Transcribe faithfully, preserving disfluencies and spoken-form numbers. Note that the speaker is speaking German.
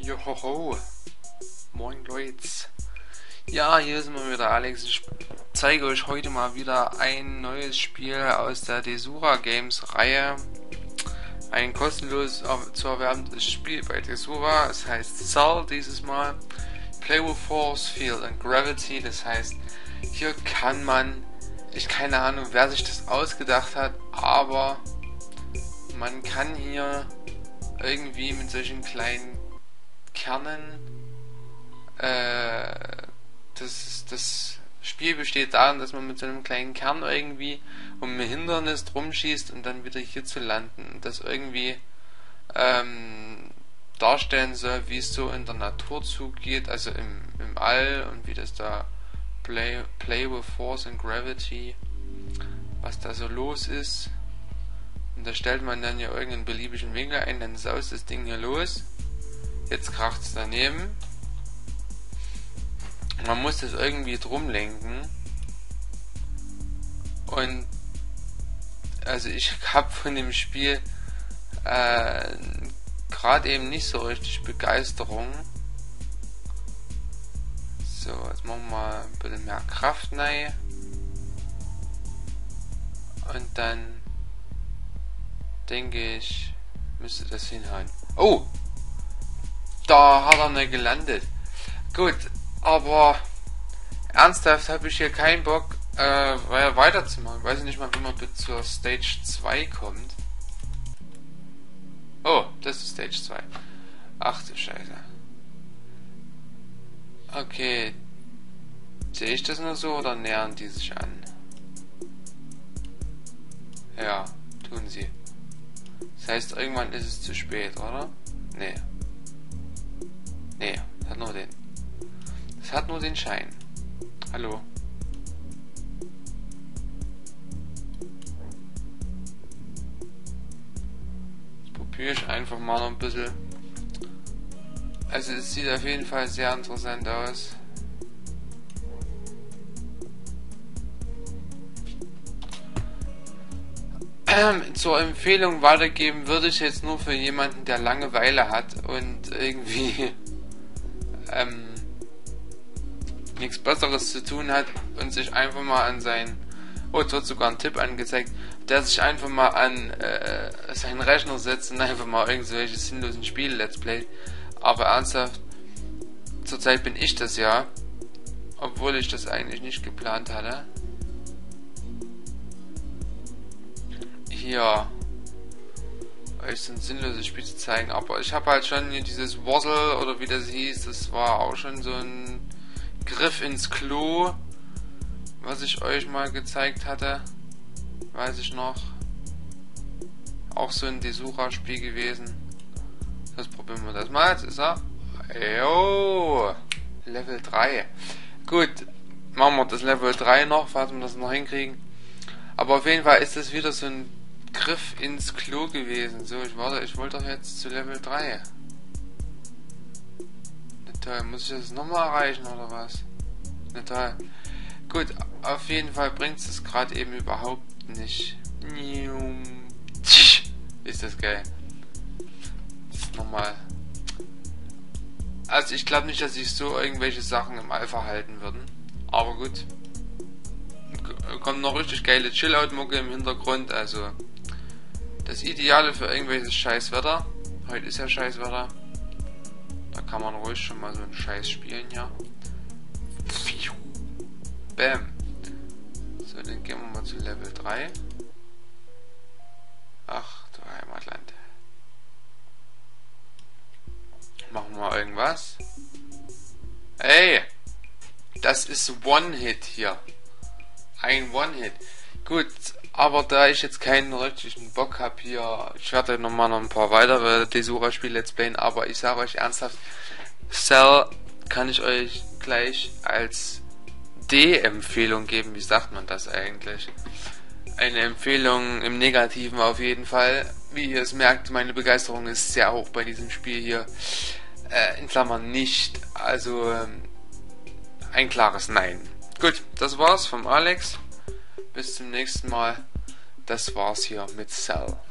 Johoho, moin Leute. Ja, hier sind wir wieder, Alex. Ich zeige euch heute mal wieder ein neues Spiel aus der Desura Games Reihe. Ein kostenlos zu erwerbendes Spiel bei Desura. Es heißt Cell dieses Mal. Play with Force, Field and Gravity. Das heißt, hier kann man, ich keine Ahnung, wer sich das ausgedacht hat, aber man kann hier irgendwie mit solchen kleinen Kernen, äh, das, das Spiel besteht darin, dass man mit so einem kleinen Kern irgendwie um ein Hindernis drum schießt und dann wieder hier zu landen und das irgendwie ähm, darstellen soll, wie es so in der Natur zugeht, also im, im All, und wie das da Play, Play with Force and Gravity, was da so los ist. Und da stellt man dann ja irgendeinen beliebigen Winkel ein, dann saust das Ding hier los. Jetzt kracht es daneben. Man muss das irgendwie drum lenken. Und also ich habe von dem Spiel äh, gerade eben nicht so richtig Begeisterung. So, jetzt machen wir mal ein bisschen mehr Kraft rein. Und dann denke ich, müsste das hinhauen. Oh! Da hat er nicht gelandet. Gut, aber ernsthaft habe ich hier keinen Bock, äh, weiterzumachen. Ich weiß nicht mal, wie man bis zur Stage zwei kommt. Oh, das ist Stage zwei. Ach du Scheiße. Okay. Sehe ich das nur so oder nähern die sich an? Ja, tun sie. Das heißt, irgendwann ist es zu spät, oder? Nee. Nee, das hat nur den. Das hat nur den Schein. Hallo. Jetzt probiere ich einfach mal noch ein bisschen. Also es sieht auf jeden Fall sehr interessant aus. Zur Empfehlung weitergeben würde ich jetzt nur für jemanden, der Langeweile hat und irgendwie ähm, nichts Besseres zu tun hat und sich einfach mal an sein, oh, es wird sogar ein Tipp angezeigt, der sich einfach mal an äh, seinen Rechner setzt und einfach mal irgendwelche sinnlosen Spiele let's play. Aber ernsthaft, zurzeit bin ich das ja, obwohl ich das eigentlich nicht geplant hatte. Hier euch so ein sinnloses Spiel zu zeigen, aber ich habe halt schon hier dieses Wazzle oder wie das hieß, das war auch schon so ein Griff ins Klo, was ich euch mal gezeigt hatte, weiß ich noch, auch so ein Desura-Spiel gewesen. Das probieren wir das mal, jetzt ist er, jo, Level drei, gut, machen wir das Level drei noch, falls wir das noch hinkriegen, aber auf jeden Fall ist das wieder so ein Griff ins Klo gewesen. So, ich warte, ich wollte doch jetzt zu Level drei. Na toll, muss ich das nochmal erreichen oder was? Na toll. Gut, auf jeden Fall bringt es gerade eben überhaupt nicht. Ist das geil. Nochmal. Also ich glaube nicht, dass sich so irgendwelche Sachen im All verhalten würden. Aber gut. Kommt noch richtig geile Chill-Out-Mucke im Hintergrund, also das Ideale für irgendwelches Scheißwetter. Heute ist ja Scheißwetter. Da kann man ruhig schon mal so einen Scheiß spielen hier. Bam. So, dann gehen wir mal zu Level drei. Ach du Heimatland. Machen wir mal irgendwas. Ey! Das ist One-Hit hier. Ein One-Hit. Gut, aber da ich jetzt keinen richtigen Bock habe hier, ich werde nochmal noch ein paar weitere Desura-Spiele let's playen, aber ich sage euch ernsthaft, Cell kann ich euch gleich als D-Empfehlung geben. Wie sagt man das eigentlich? Eine Empfehlung im Negativen auf jeden Fall. Wie ihr es merkt, meine Begeisterung ist sehr hoch bei diesem Spiel hier. Äh, in Klammern nicht, also ähm, ein klares Nein. Gut, das war's vom Alex. Bis zum nächsten Mal. Das war's hier mit Cell.